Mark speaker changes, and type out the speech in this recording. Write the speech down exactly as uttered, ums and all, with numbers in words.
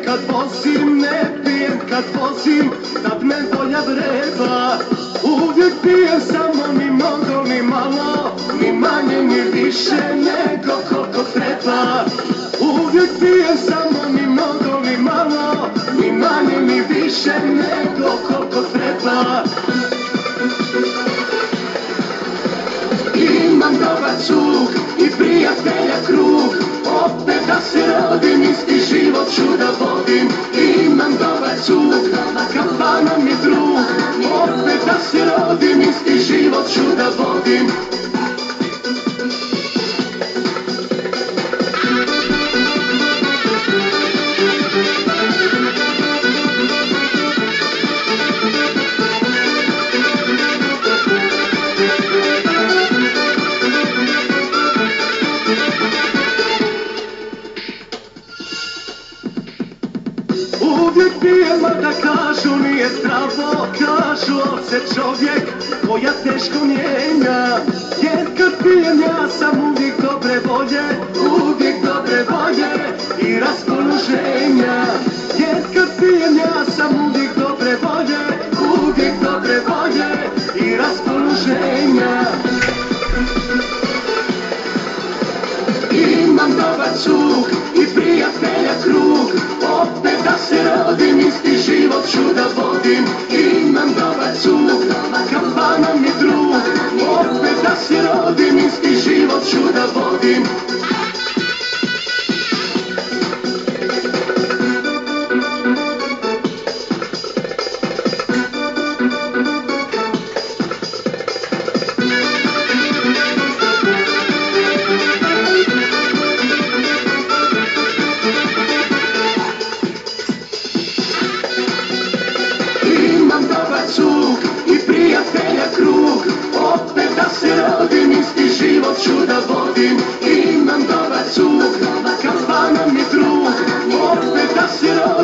Speaker 1: kad vozim, ne pijem kad vozim, tad me volja vreba. Uvijek pijem samo ni mnogo ni malo, ni manje ni više nego koliko treba. Uvijek pijem samo ni mnogo ni malo, ni manje ni više nego koliko treba. Imam dobar cug i prijatelja krug, opet da se rodim, isti život ću da vodim. Imam dobar cug, kafana mi drug, opet da se rodim, isti život ću da vodim. Uvijek pijem, a da kažu nije zdravo, kažu ovce čovjek koja teško mijenja. Jer kad pijem ja sam uvijek dobre volje, uvijek dobre volje i raspoloženja. Jer kad pijem ja sam uvijek dobre volje, uvijek dobre volje i raspoloženja. Imam dobar cug i prijatelja krug, opet da se rodim, isti život ću da vodim. Imam dobar cug, kafana mi drug, opet da se rodim, isti život ću da vodim. Imam dobar cug i prijatelja krug, opet da se rodim, isti život ću da vodim. Imam dobar cug, kafana mi drug, opet da se rodim.